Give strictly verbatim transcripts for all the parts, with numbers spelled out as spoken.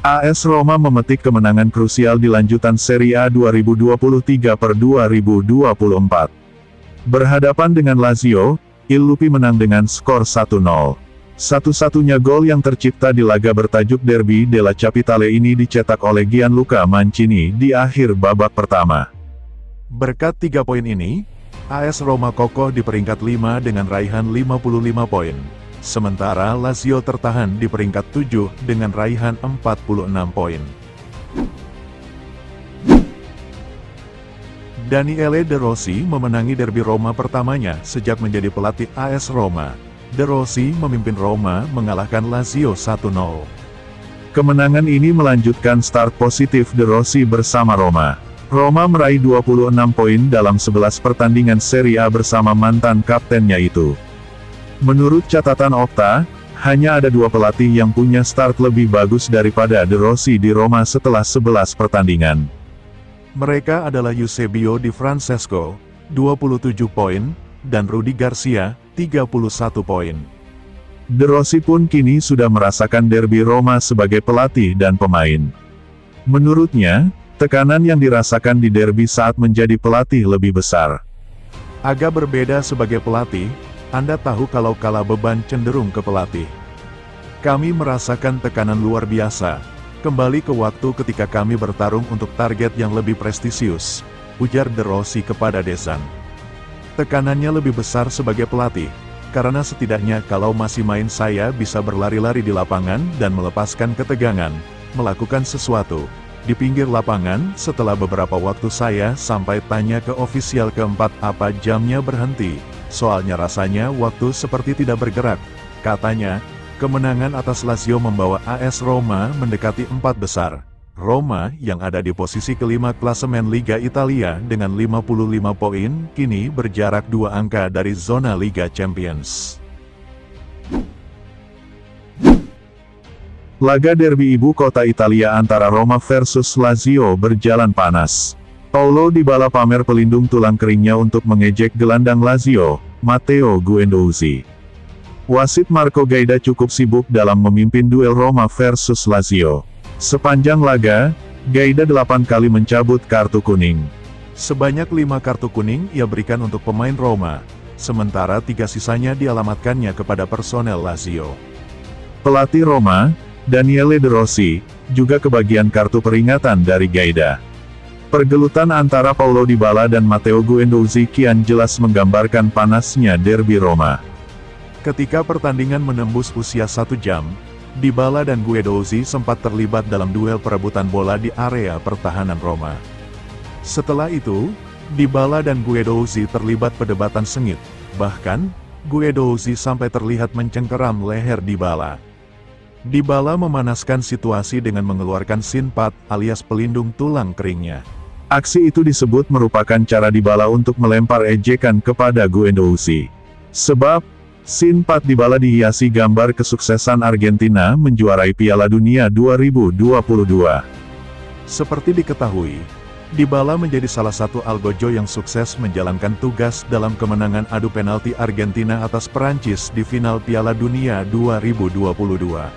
A S Roma memetik kemenangan krusial di lanjutan Serie A dua ribu dua puluh tiga per dua ribu dua puluh empat. Berhadapan dengan Lazio, Il Lupi menang dengan skor satu nol. Satu-satunya gol yang tercipta di laga bertajuk Derby della Capitale ini dicetak oleh Gianluca Mancini di akhir babak pertama. Berkat tiga poin ini, A S Roma kokoh di peringkat lima dengan raihan lima puluh lima poin. Sementara Lazio tertahan di peringkat tujuh dengan raihan empat puluh enam poin. Daniele De Rossi memenangi derby Roma pertamanya sejak menjadi pelatih A S Roma. De Rossi memimpin Roma mengalahkan Lazio satu nol. Kemenangan ini melanjutkan start positif De Rossi bersama Roma. Roma meraih dua puluh enam poin dalam sebelas pertandingan Serie A bersama mantan kaptennya itu. Menurut catatan Opta, hanya ada dua pelatih yang punya start lebih bagus daripada De Rossi di Roma setelah sebelas pertandingan. Mereka adalah Eusebio Di Francesco, dua puluh tujuh poin, dan Rudi Garcia, tiga puluh satu poin. De Rossi pun kini sudah merasakan derby Roma sebagai pelatih dan pemain. Menurutnya, tekanan yang dirasakan di derby saat menjadi pelatih lebih besar. Agak berbeda sebagai pelatih, Anda tahu kalau kala beban cenderung ke pelatih. Kami merasakan tekanan luar biasa, kembali ke waktu ketika kami bertarung untuk target yang lebih prestisius, ujar De Rossi kepada The Sun. Tekanannya lebih besar sebagai pelatih, karena setidaknya kalau masih main saya bisa berlari-lari di lapangan dan melepaskan ketegangan, melakukan sesuatu. Di pinggir lapangan, setelah beberapa waktu saya sampai tanya ke ofisial keempat apa jamnya berhenti. Soalnya rasanya waktu seperti tidak bergerak. Katanya, kemenangan atas Lazio membawa A S Roma mendekati empat besar. Roma, yang ada di posisi kelima klasemen Liga Italia dengan lima puluh lima poin, kini berjarak dua angka dari zona Liga Champions. Laga derby ibu kota Italia antara Roma versus Lazio berjalan panas. Paulo Dybala pamer pelindung tulang keringnya untuk mengejek gelandang Lazio, Matteo Guendouzi. Wasit Marco Gaida cukup sibuk dalam memimpin duel Roma versus Lazio. Sepanjang laga, Gaida delapan kali mencabut kartu kuning. Sebanyak lima kartu kuning ia berikan untuk pemain Roma, sementara tiga sisanya dialamatkannya kepada personel Lazio. Pelatih Roma, Daniele De Rossi, juga kebagian kartu peringatan dari Gaida. Pergelutan antara Paulo Dybala dan Matteo Guendouzi kian jelas menggambarkan panasnya derby Roma. Ketika pertandingan menembus usia satu jam, Dybala dan Guendouzi sempat terlibat dalam duel perebutan bola di area pertahanan Roma. Setelah itu, Dybala dan Guendouzi terlibat perdebatan sengit, bahkan, Guendouzi sampai terlihat mencengkeram leher Dybala. Dybala memanaskan situasi dengan mengeluarkan sinpat alias pelindung tulang keringnya. Aksi itu disebut merupakan cara Dybala untuk melempar ejekan kepada Guendouzi. Sebab, sinpat Dybala dihiasi gambar kesuksesan Argentina menjuarai Piala Dunia dua ribu dua puluh dua. Seperti diketahui, Dybala menjadi salah satu algojo yang sukses menjalankan tugas dalam kemenangan adu penalti Argentina atas Perancis di final Piala Dunia dua ribu dua puluh dua.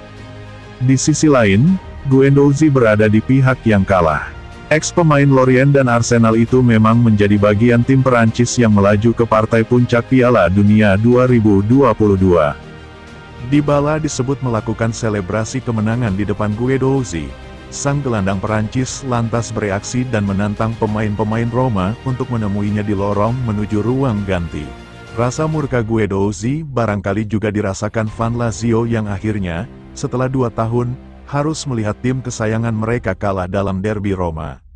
Di sisi lain, Guendouzi berada di pihak yang kalah. Ex-pemain Lorient dan Arsenal itu memang menjadi bagian tim Perancis yang melaju ke partai puncak Piala Dunia dua ribu dua puluh dua. Dybala disebut melakukan selebrasi kemenangan di depan Guendouzi. Sang gelandang Perancis lantas bereaksi dan menantang pemain-pemain Roma untuk menemuinya di lorong menuju ruang ganti. Rasa murka Guendouzi barangkali juga dirasakan fan Lazio yang akhirnya, setelah dua tahun, harus melihat tim kesayangan mereka kalah dalam derby Roma.